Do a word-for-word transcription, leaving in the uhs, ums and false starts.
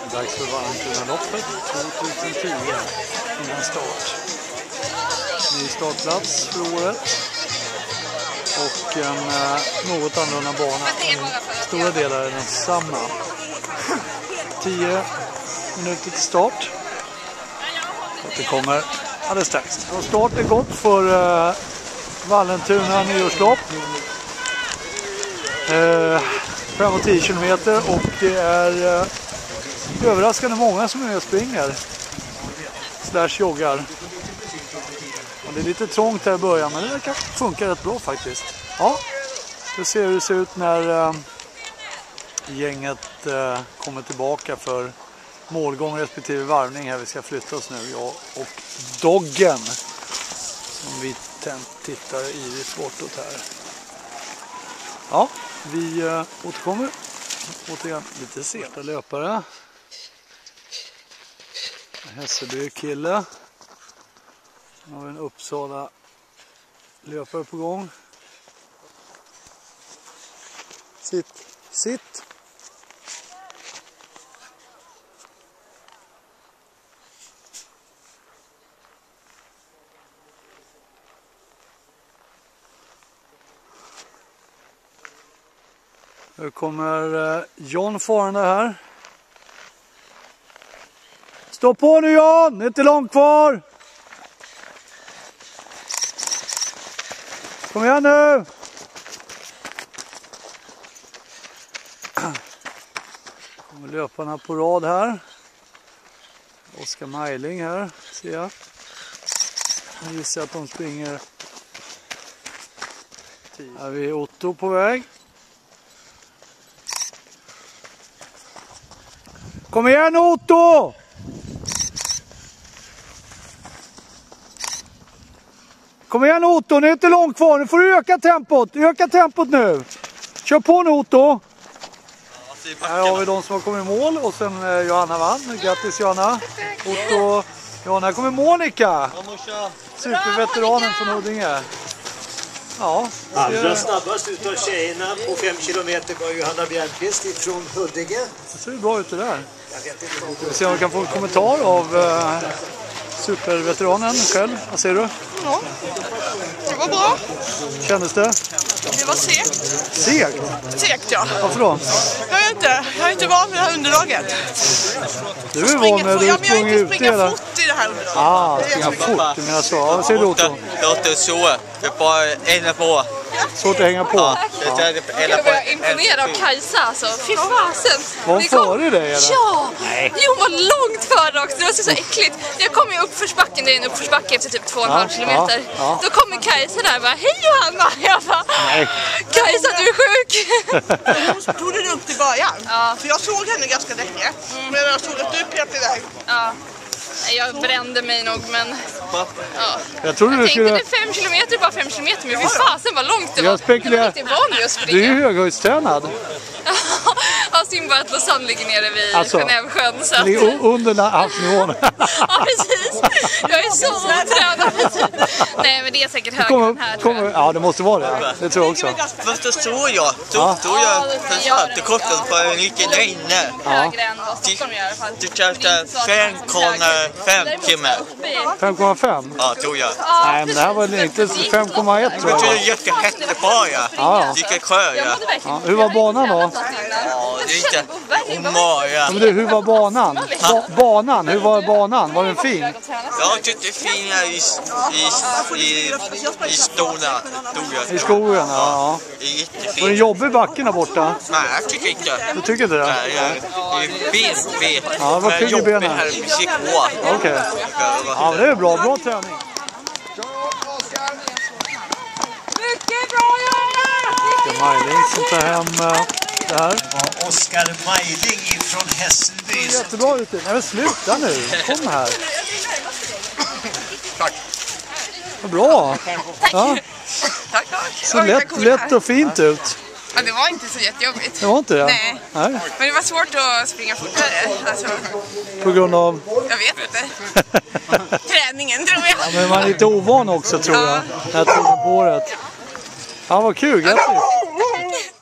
Dags för Vallentunaloppet tjugohundratio innan start. Ny startplats för året. Och en eh, något annorlunda bana. Stora delar är densamma. tio minuter till start. Och det kommer alldeles strax. Och start är gott för eh, Vallentuna nyårslopp. Eh, fem och tio kilometer och det är eh, överraskande många som är med och springer. Slash joggar. Och det är lite trångt här i början, men det verkar funka rätt bra faktiskt. Ja, vi ser hur det ser ut när äh, gänget äh, kommer tillbaka för målgång respektive varvning här. Vi ska flytta oss nu, jag och Doggen. Som vi tittar ivrigt bortåt här. Ja, vi äh, återkommer. Återigen lite seta löpare. Hässelby kille. Nu har vi en Uppsala löpare på gång. Sitt, sitt. Nu kommer John farande här. Stå på nu John, det är inte långt kvar. Kom igen nu! Kommer löparna på rad här. Oskar Mejling här, ser jag. Jag gissar att de springer. Här är vi Otto på väg. Kom igen Otto! Kom igen Otto, det är inte långt kvar. Nu får du öka tempot. Öka tempot nu. Kör på nu Otto. Här har vi de som har kommit i mål. Och sen eh, Johanna vann. Grattis Johanna. Otto. Johanna kommer Monica. Superveteranen från Huddinge. Ja. Allra snabbast utav tjejerna på fem kilometer var Johanna Bjärnqvist från Huddinge. Det ser bra ut det där. Vi får se om vi kan få en kommentar av eh, superveteranen själv. Vad säger du? Ja, det var bra. Kändes det? Det var segt. Segt? Segt, ja. Varför då? Jag är inte, jag är inte van med det här underlaget. Du är van med att du springer ut i det här. Fort i det här underlaget. Ah, springa fort, du menar så. Ja, vad säger du Otto? Det låter så. Det är bara en på. Svårt att hänga på. Ja. Ja. Jag var imponerad av Kajsa alltså. Fy fasen. Var hon före dig eller? Ja! Nej. Jo, hon var långt före också. Det var så, så äckligt. Jag kom ju uppförsbacken, det är en uppförsbacke efter typ två och en halv kilometer. Ja, ja. Då kommer Kajsa där och bara, hej Johanna! Jag bara, nej. Kajsa du är sjuk! Hon tog det lugnt i början. Ja. För jag såg henne ganska länge. Mm. Men jag såg att du pep iväg. Ja. Jag brände mig nog, men ja. Jag tror jag du tänkte skulle... det är fem kilometer, bara fem kilometer, men fy fasen vad långt det var. Jag spekulerar... Jag var inte van du är ju höghöjdstränad. Ja, Simba att Lausanne ligger nere vid alltså, Genèvesjön. Så att... under havsnivån. Ja, precis. Jag är så otränad. Nej, men det är säkert högre kommer, än här, kommer, tror jag. Ja, det måste vara det. Det tror jag också. Först så såg jag. Då såg jag författarkorten på en liten där inne. Högre än vad Stockholm gör i alla fall. Du kastade fem komma fem timmar. fem komma fem? Ja, tror jag. Nej, men det här var inte fem komma ett tror jag. Det är jättehett bara. Ja. Vilka sjö, ja. Ja. Hur var banan då? Ja, det är inte omöjligt. Ja, men du, hur var banan? Ba banan, hur var banan? Var den fin? Jag tyckte det är fina i, i, i, i stora. I skogen, ja. Var det jobbig backen där borta? Nej, jag tycker inte. Du tycker inte det? Nej, jag är ben, ben. Ja, vad pigg i benen? Okej. Okay. Ja, det är bra. Bra träning. Mycket bra, Johanna! Det är Mejling som tar hem uh, det här. Ja, Oskar Mejling från Hässelby. Jättebra ute. Nej, men sluta nu. Kom här. Tack. Vad bra. Ja. Tack, tack. Så lätt, lätt och fint ut. Ja, det var inte så jättejobbigt. Det var inte det? Nej. Nej. Men det var svårt att springa fortare. Alltså, på grund av? Jag vet inte. Träningen tror jag. Ja, men man är lite ovan också tror jag. Den här tiden på året. Ja, vad kul. Grattis.